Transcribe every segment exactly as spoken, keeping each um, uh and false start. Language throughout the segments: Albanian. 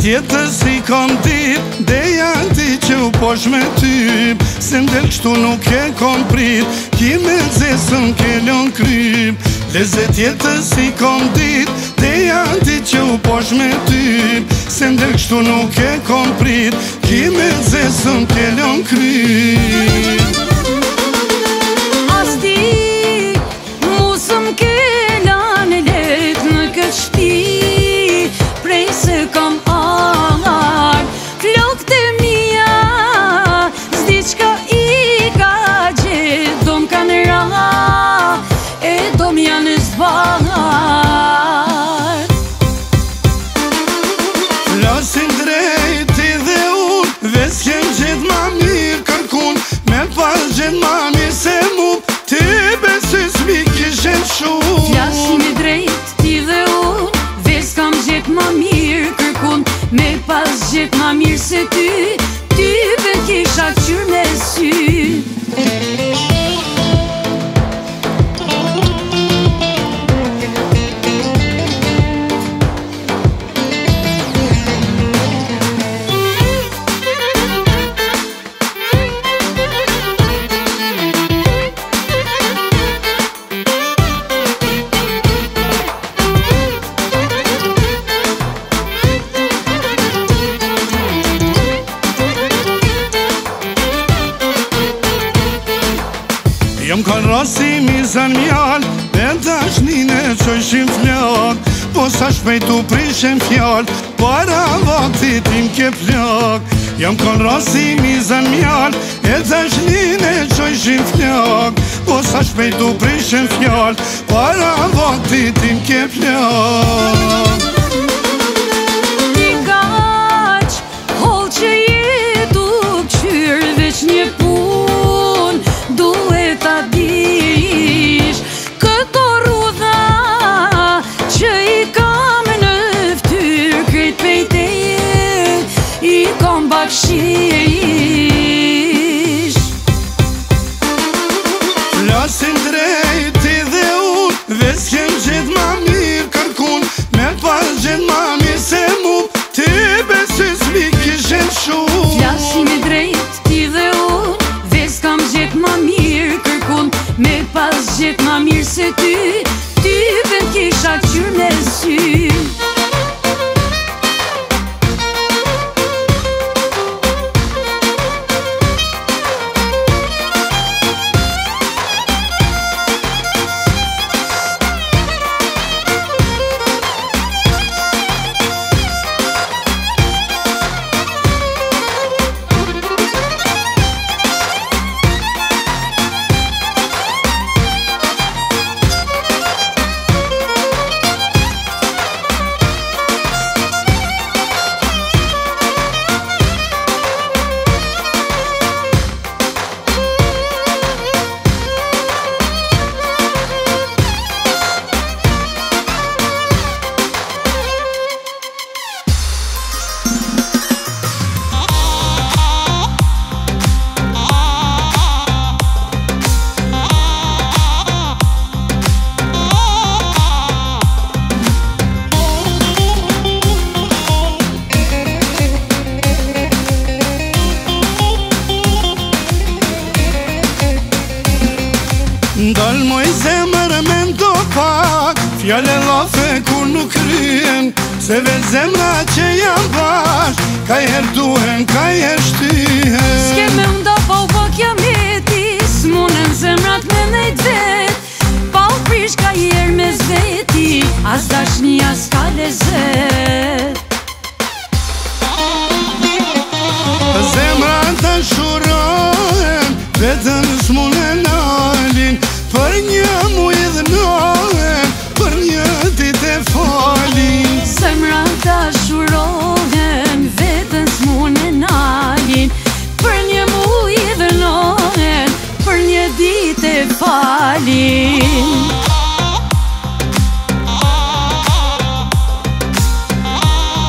tjetër si kom dit, deja ti që u posh me ty. Se ndel kështu nuk e kom prit, ki me zesën kellon kryp. Lezet tjetër si kom dit, deja ti që u posh me ty. Se ndel kështu nuk e kom prit, ki me zesën kellon kryp. As ti mu sëm kellan e let në këtë shpi, prej se kam arë flokët e mija, zdi qka i ka gjithë, do m'kanë ra e do m'janë zbarë. Flasin drejti dhe unë, ves kem gjithë ma mirë kërkun, me pas gjithë ma mirë se mu, ti besës mi kishen shumë. Flasin e drejt ti dhe unë, ves kam gjithë ma mirë kërkun, me pas gjithë ma mirë se ty, ty be kisha qyrë me sy. Jom kanë rasi mizan mjall, e dashnine qojshim flak, po sa shpejtu prishem fjall, para vaktit im ke plak. Jom kanë rasi mizan mjall, e dashnine qojshim flak, po sa shpejtu prishem fjall, para vaktit im ke plak. Ti gaq, hol që jetu këqyr veç një pun, duhet ta dish këto rrudha që i kam në ftyr, krejt pejteje i kam bakshish. Flasin drejti dhe unë, ves kem gjithë ma mirë kërkun, me pas gjithë ma mirë se mu, ti besës mi kishen shumë. Flasin e drejt ti dhe unë, ves kam gjithë ma mirë kërkun, me pas gjithë ma mirë se ty, ty be kisha qyrë me sy. Ndal moj zemër me ndo pak, fjale lafe kur nuk kryen, se veç zemra që jam bash, ka her duhen, ka her shtyhen. S'ke me ndo pa u pak jam heti, s'munën zemrat me nejt vet, pa u prish ka jer me zveti, as dashni as ka lezet. Zemra të shurohen, vetën s'munën alin, për një mujë dhe nohen, për një dit e falin. Zemra ta shurohen, vetën s'munën alin, për një mujë dhe nohen, për një dit e falin.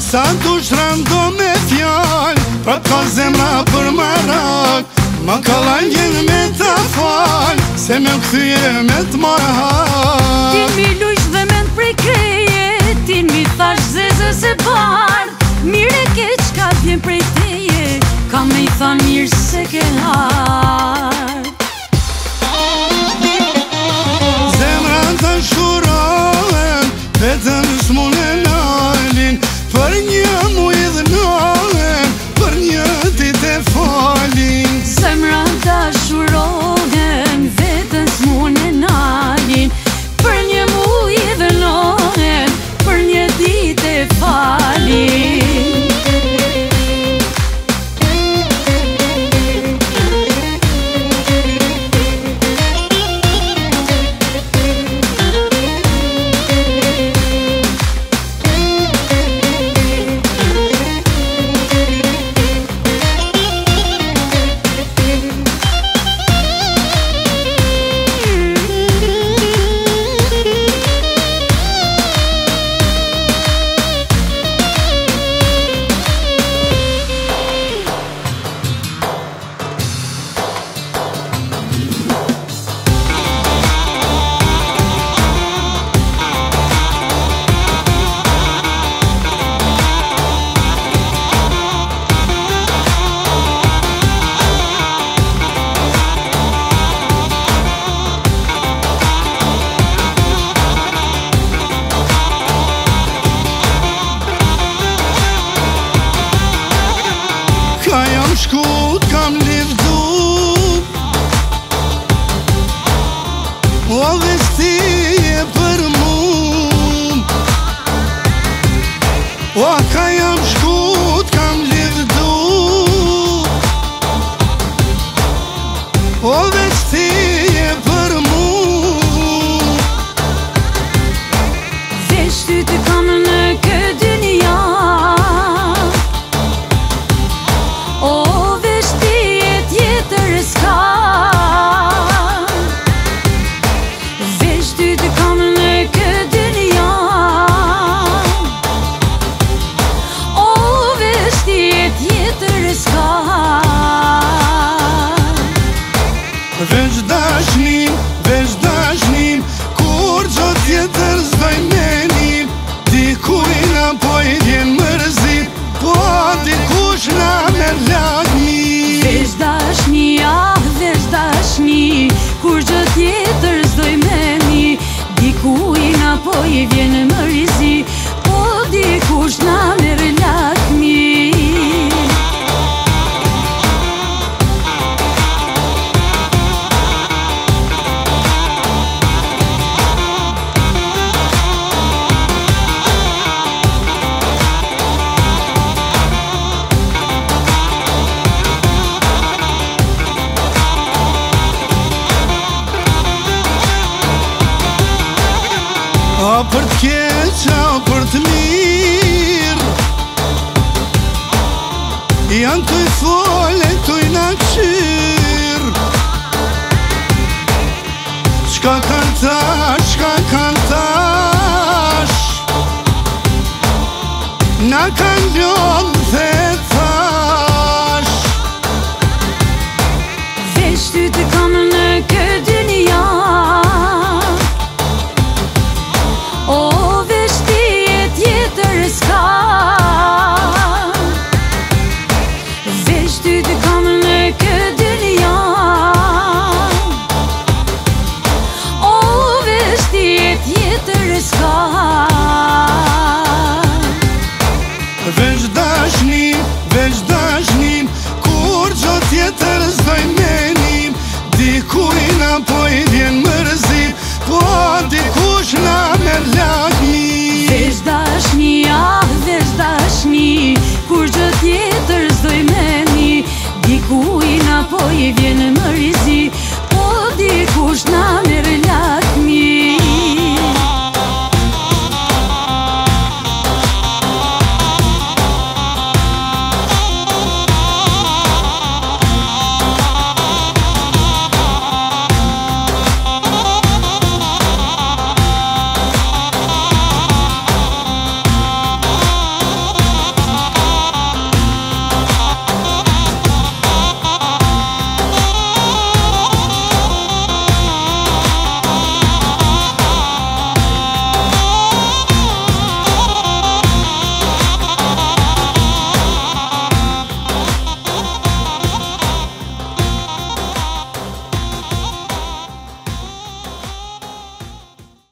Sa du shrando me fjall, pra ka zemra për marak, ma ka langin me ta fal, se me këthyje me t'marr hak. Tin mi lujsh dhe me t'prej kreje, tin mi thash zezë se bardh, mire ke qka vjen prej teje, ka me i than mirë se ke hard. Zemra të shurohen, vetëm s'mune nalin, për një muj dhe nalin, për një dit e falin. Zemra të shurohen, vetëm s'mune nalin, për një muj dhe nalin, për një dit e falin. Shkut kam livdu, o vesti e për mu, o ka jam shkut kam livdu, o vesti e për mu. Veç ty të kam në këtë dynja, Veç dashnim, veç dashnim, kur gjo tjetër s'doj menim, dikuj na po i vjen mërzit, po dikush na me lagni. Veç dashni, ah, veç dashni, kur gjo tjetër s'doj meni, dikuj na po i vjen mërzit, po dikush na me lagni. A për t'keq, a për t'mirë, janë t'u i fole, t'u i na qyrë. Qka kanë tash, qka kanë tash, na kanë ljonë dhe tash. Veç ty të kam në këtë dynja, o veç ti e tjetër s'ka. Veç ty të kam në këtë